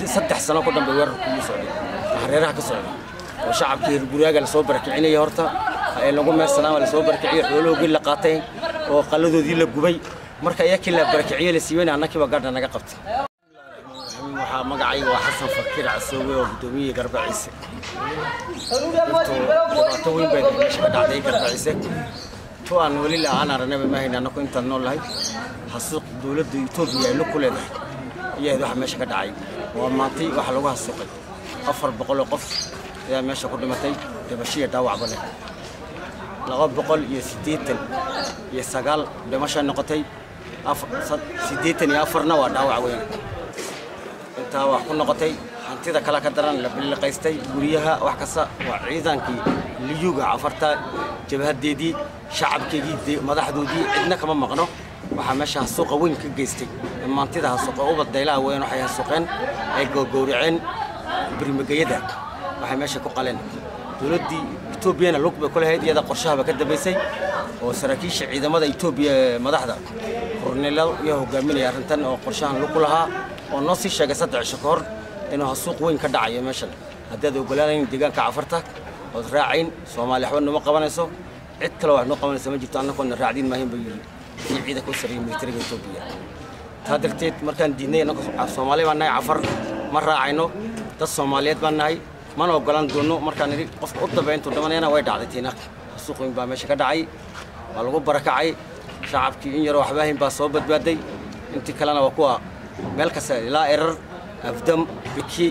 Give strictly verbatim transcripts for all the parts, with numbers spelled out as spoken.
muddo saddex sano ku dhanbay weerar ku socday hareeraha ka socday oo shacabkii guriyaaga la soo barakicinay horta ay lagu meersanaa la soo barkiciyay xooloogii la qaatay oo qaladoodii la gubay marka ayakii la barakiciyay la siiyay annakii ba gaadha naga qabtay waxa magacay waa Xasan Fakir Casoowe oo gudoomiye Garbaciise to weyn bay ka dhacday Garbaciise to aan wali la aan arnaba ma hayna anku inta noolahay xasuuq dawladda Itoobiya ay ku leedahay iyada waxa meesha ka dhacay waa maantay waxa lagu xasuuqay afar boqol oo qof ayaa meesha ku dhimatay dibashiya dhaawac bale laba boqol iyo siddeetan iyo sagaal dhimasho noqotay siddeetan iyo afar na waa dhaawac weyn inta wax ku noqotay hantida kala ka daran la bilqaystay guriyaha wax kasta waa ciidankii liyuga afarta jabhadeedii shacabkeedii madaxdoodii cidna kama maqno waxa meesha suuqa weyn ka geystay maantida suuqa u badaylaha weyn waxay suuqeen ay googowriceen birmagayada waxay meesha ku qaleen dawladii Itoobiya lug ba kula hay'adda qorshaha ka dambeysay oo saraakiisha ciidamada Itoobiya madaxda korneelada iyo hogaaminaya arintan oo qorshahan lug lahaa oo noo sii sheegay saddex shaqor inuu suuq weyn ka dhacay meeshan haddii ay ogolaanayeen deegaanka afarta oo raacin Soomaali waxba noo qabanayso cid kale wax noo qabanayso ma jirto annagoo raacdin maahin bay yiri ciidanka ku sareeyay militariga Itoobiya taadagteed markaan diinay annagoo Soomaali baan nahay afar ma raacayno dad Soomaaliyeed baan nahay mana ogolaan doono markaan niri qof u dabeynto dhamanayna way dhacday tiina suuq weyn baa meesha ka dhacay waa lagu barakacay shacabkii in yar waxba hayn baa soo badbaaday intii kalena waa kuwa meel kasta ilaa erar afdam biki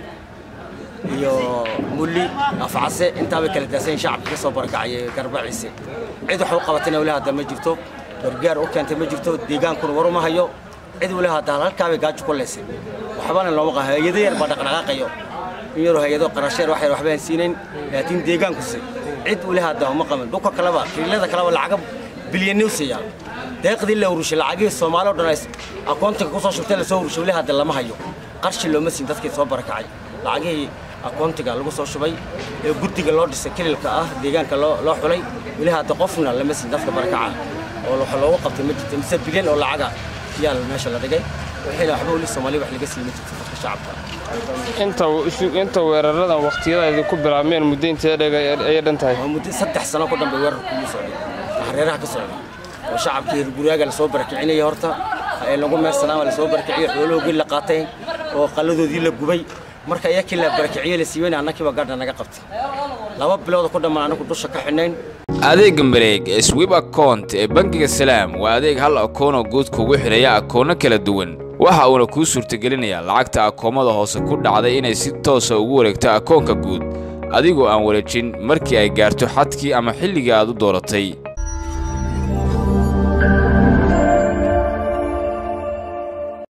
iyo mulli afcase inta bay kala daaseen shacabka ka soo barakacay Garbaciise cid wax u qabatayna walaha hadda ma jirto gargaar u keentay ma jirto deegaankuna war uma hayo cid walaha hadda halka bay gaaj ku leesay waxbana looma qahay hay'ado yar baa dhaqdhaqaaqayo yaro hay'ado qarasheer waxay waxbaan siineen laakiin deegaanku si cid walaha hadda uma qaban dhulka kalaba kiilada kalaba lacag bilyan u siyaa deeqdii la urushay lacagii Soomaaliya oo dhan akoontiga ku soo shubtay la soo urushay walaha hadda lama hayo qarshi loo masin dadkii soo barakacay lacagii akoontiga lagu soo shubay ee guddiga loo dhisay kililka ah deegaanka loo loo xulay walaha hadda qofna lama sin dadka barakaca oo waxa loogu qabtay ma jirto mise bilyan oo lacaga yaal meesha la dhigay wixii waxba wali Soomaaliya wax laga siiyay dadka shacabka inta inta weeraradan waqtiyada ku bilaabmeen muddo intee dheer ay dhantahay muddo saddex sano ku dhanbay weerar ku socday hareeraha ka socday oo shacabkii guriyaaga la soo barakicinay horta ay lagu meersanaa la soo barakiciyay xooloogii la qaatay oo qaladoodii la gubay marka ayakii la barakiciyay la siiyay annakii ba gaadha naga qabtay laba bilood ku dhamaan anagu dusha ka xinayn adeega mareeg sweep account ee bangiga Salaam waa adeeg hal akoon oo guud kugu xiraya akoono kala duwan waxa uu ku suurtagelinayaa lacagta akoomada hoose ku dhacday inay si toos ah ugu wareegto akoonka guud adigoo aan wareejin markii ay gaarto xadkii ama xilliga aad u dooratay